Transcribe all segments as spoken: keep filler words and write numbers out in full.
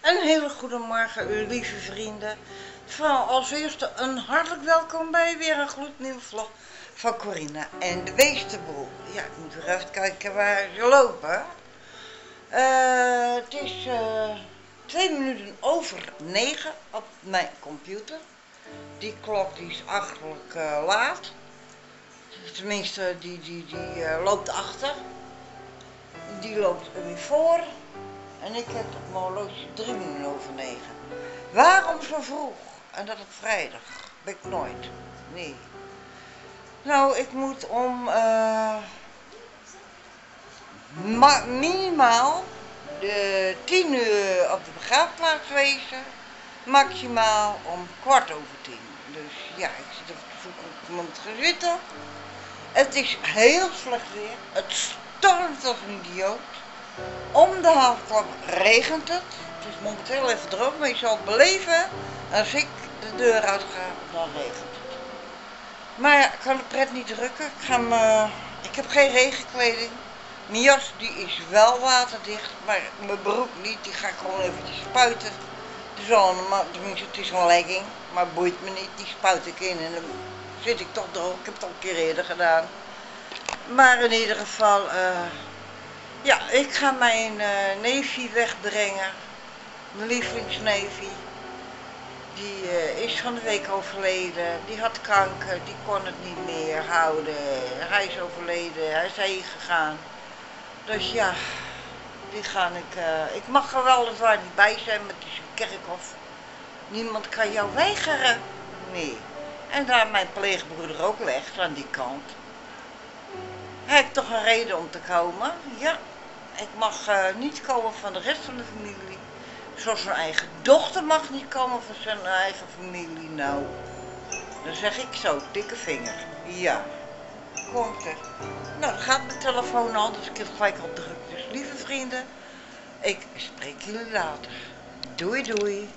Een hele goede morgen, uw lieve vrienden. Vooral als eerste een hartelijk welkom bij weer een gloednieuwe vlog van Corina en de Weesterboel. Ja, ik moet weer even kijken waar ze lopen. Uh, het is uh, twee minuten over negen op mijn computer. Die klok die is achterlijk uh, laat. Tenminste, die, die, die uh, loopt achter. Die loopt weer voor. En ik heb op mijn horloge drie minuten over negen. Waarom zo vroeg? En dat op vrijdag? Ben ik nooit. Nee. Nou, ik moet om uh, minimaal de tien uur op de begraafplaats wezen. Maximaal om kwart over tien. Dus ja, ik zit even te zoeken op ik moet gaan zitten. Het is heel slecht weer. Het stormt als een idioot. Om de halfklok regent het. Het is momenteel even droog, maar je zal het beleven. Als ik de deur uit ga, dan regent het. Maar ja, ik kan de pret niet drukken. Ik, ga me, ik heb geen regenkleding. Mijn jas die is wel waterdicht, maar mijn broek niet. Die ga ik gewoon eventjes spuiten. Het is wel een, tenminste, het is een legging, maar boeit me niet. Die spuit ik in en dan zit ik toch droog. Ik heb het al een keer eerder gedaan. Maar in ieder geval... Uh, Ja, ik ga mijn uh, neefje wegbrengen. Mijn lievelingsneefje. Die uh, is van de week overleden. Die had kanker, die kon het niet meer houden. Hij is overleden, hij is heen gegaan. Dus ja, die ga ik... Uh, ik mag er weliswaar niet bij zijn, maar het is een kerkhof. Niemand kan jou weigeren. Nee. En daar mijn pleegbroeder ook legt, aan die kant. Hij heeft toch een reden om te komen? Ja. Ik mag uh, niet komen van de rest van de familie. Zoals zijn eigen dochter mag niet komen van zijn eigen familie. Nou, dan zeg ik zo, dikke vinger. Ja, komt er. Nou, dan gaat mijn telefoon al, dus ik heb gelijk op druk. Dus lieve vrienden, ik spreek jullie later. Doei doei.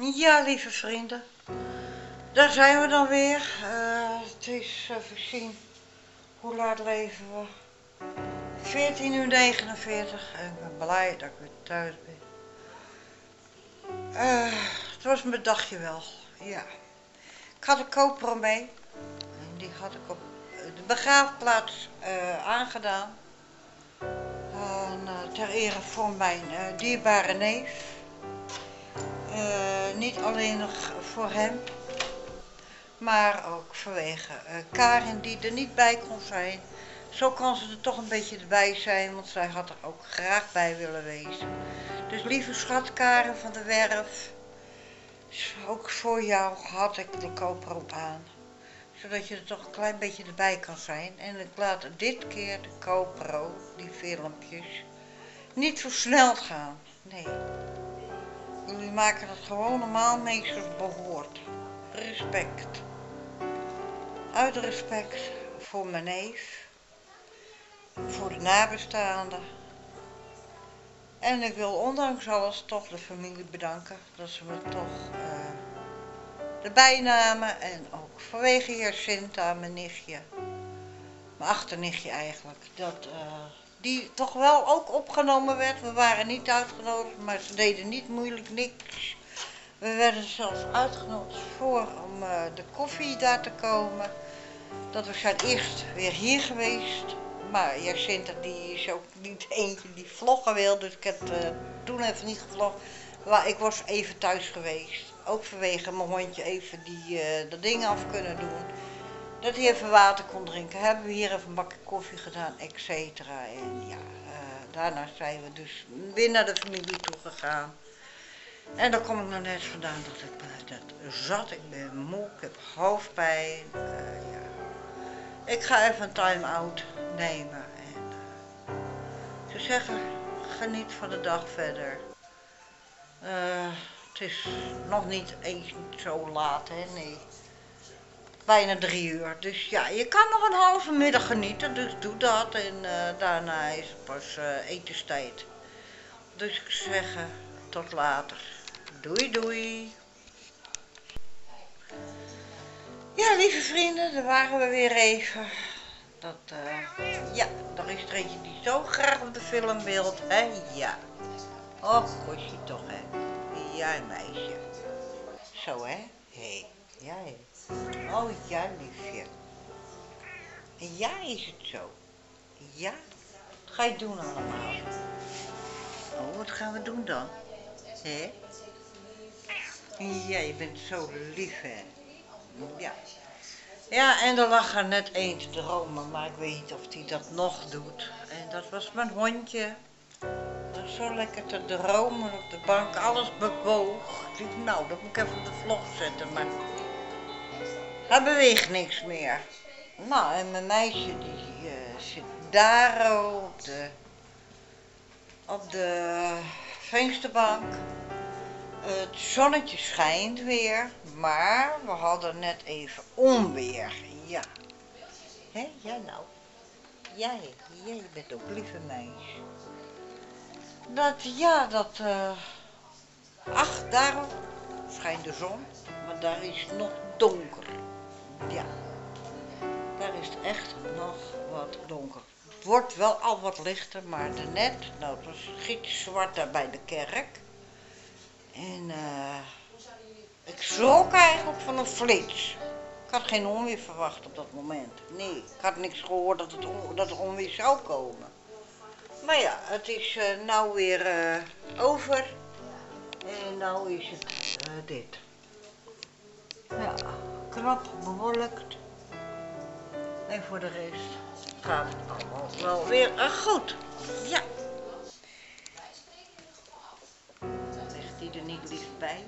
Ja, lieve vrienden, daar zijn we dan weer. Uh, het is, even zien, hoe laat leven we? veertien uur negenenveertig en ik ben blij dat ik weer thuis ben. Uh, het was mijn dagje wel, ja. Ik had een GoPro mee en die had ik op de begraafplaats uh, aangedaan. En, uh, ter ere voor mijn uh, dierbare neef. Uh, niet alleen nog voor hem, maar ook vanwege uh, Karin die er niet bij kon zijn. Zo kan ze er toch een beetje erbij zijn, want zij had er ook graag bij willen wezen. Dus lieve schat Karin van de Werf, ook voor jou had ik de GoPro aan. Zodat je er toch een klein beetje erbij kan zijn. En ik laat dit keer de GoPro, die filmpjes, niet versneld gaan. Nee. Jullie maken het gewoon normaal mee zoals behoort. Respect. Uit respect voor mijn neef. Voor de nabestaanden. En ik wil ondanks alles toch de familie bedanken. Dat ze me toch uh, erbij namen. En ook vanwege Jacinta, mijn nichtje. Mijn achternichtje eigenlijk. Dat uh, die toch wel ook opgenomen werd. We waren niet uitgenodigd, maar ze deden niet moeilijk niks. We werden zelfs uitgenodigd voor om uh, de koffie daar te komen. Dat we zijn eerst weer hier geweest. Maar Jacinta die is ook niet eentje die vloggen wil. Dus ik heb uh, toen even niet gevlogd. Maar ik was even thuis geweest. Ook vanwege mijn hondje even die uh, de dingen af kunnen doen. Dat hij even water kon drinken. Hebben we hier even een bakje koffie gedaan, et cetera. En ja, uh, daarna zijn we dus weer naar de familie toe gegaan. En daar kom ik nog net vandaan dat ik uh, dat zat. Ik ben moe, ik heb hoofdpijn. Uh, ja. Ik ga even een time-out nemen. En uh, ze zeggen, geniet van de dag verder. Uh, het is nog niet eens zo laat, hè, nee. Bijna drie uur. Dus ja, je kan nog een halve middag genieten, dus doe dat. En uh, daarna is het pas uh, etenstijd. Dus ik zeg uh, tot later. Doei doei. Ja, lieve vrienden, daar waren we weer even. Dat, uh, ja, daar is er eentje die zo graag op de film wilt, hè? Ja. Och, gosje toch, hè? Ja, meisje. Zo, hè? Hé, hey. Ja, hé. Oh, ja, liefje. Ja, is het zo? Ja? Wat ga je doen allemaal? Oh, wat gaan we doen dan? Hé? Ja, je bent zo lief, hè? Ja. Ja, en er lag er net één te dromen, maar ik weet niet of hij dat nog doet. En dat was mijn hondje. Dat was zo lekker te dromen op de bank, alles bewoog. Ik dacht, nou, dat moet ik even op de vlog zetten, maar hij beweegt niks meer. Nou, en mijn meisje die uh, zit daar op de, op de vensterbank. Het zonnetje schijnt weer, maar we hadden net even onweer. Ja. Hé, ja nou. Jij, jij bent ook lieve meisje. Dat, ja, dat, uh, ach, daar schijnt de zon, maar daar is het nog donker. Ja, daar is het echt nog wat donker. Het wordt wel al wat lichter, maar net, nou, het was gitzwart daar bij de kerk. En uh, ik schrok eigenlijk van een flits. Ik had geen onweer verwacht op dat moment. Nee, ik had niks gehoord dat het, on, dat er onweer zou komen. Maar ja, het is uh, nou weer uh, over. En nou is het uh, dit. Ja, knap bewolkt. En voor de rest gaat het allemaal wel weer uh, goed. Ja. Ligt die er niet lief bij?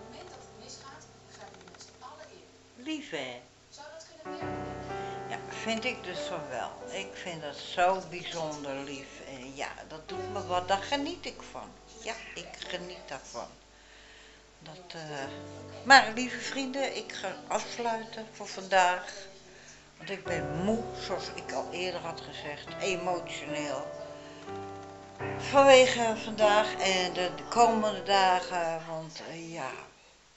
Lief, hè? Ja, vind ik dus zo wel. Ik vind dat zo bijzonder lief. En ja, dat doet me wat, daar geniet ik van. Ja, ik geniet daarvan. Dat, uh... Maar lieve vrienden, ik ga afsluiten voor vandaag. Want ik ben moe, zoals ik al eerder had gezegd, emotioneel. Vanwege vandaag en de komende dagen, want uh, ja,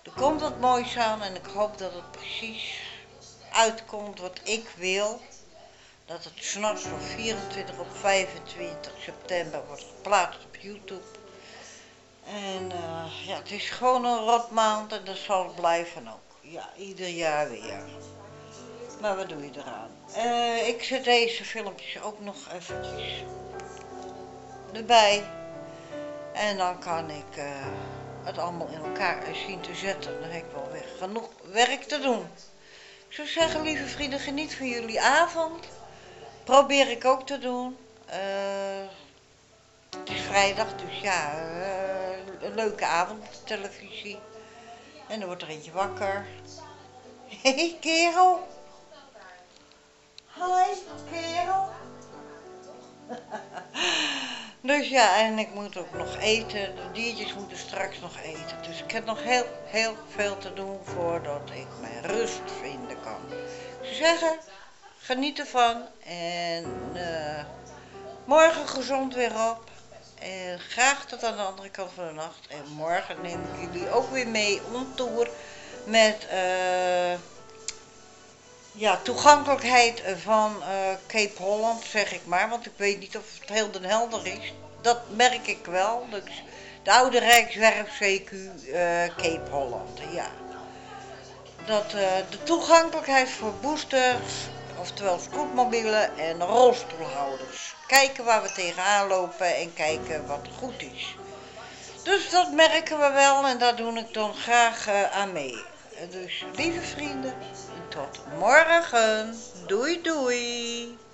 Er komt wat moois aan en ik hoop dat het precies uitkomt wat ik wil. Dat het 's nachts van vierentwintig op vijfentwintig september wordt geplaatst op YouTube. En uh, ja, het is gewoon een rotmaand en dat zal het blijven ook. Ja, ieder jaar weer. Maar wat doe je eraan? Uh, ik zet deze filmpjes ook nog eventjes erbij. En dan kan ik uh, het allemaal in elkaar zien te zetten. Dan heb ik wel weer genoeg werk te doen. Ik zou zeggen, lieve vrienden, geniet van jullie avond. Probeer ik ook te doen. Uh, het is vrijdag, dus ja, uh, een leuke avond op de televisie. En dan wordt er eentje wakker. Hé, hey, kerel. Hi, kerel. Dus ja, en ik moet ook nog eten. De diertjes moeten straks nog eten. Dus ik heb nog heel, heel veel te doen voordat ik mijn rust vinden kan. Ik zou zeggen, geniet ervan. En uh, morgen gezond weer op. En graag tot aan de andere kant van de nacht. En morgen neem ik jullie ook weer mee on tour met uh, ja, toegankelijkheid van uh, Cape Holland, zeg ik maar. Want ik weet niet of het heel den helder is. Dat merk ik wel. Dus de oude Rijkswerf C Q uh, Cape Holland, ja. Dat uh, de toegankelijkheid voor boosters, oftewel scootmobielen en rolstoelhouders. Kijken waar we tegenaan lopen en kijken wat goed is. Dus dat merken we wel en daar doe ik dan graag uh, aan mee. Dus lieve vrienden, tot morgen. Doei doei.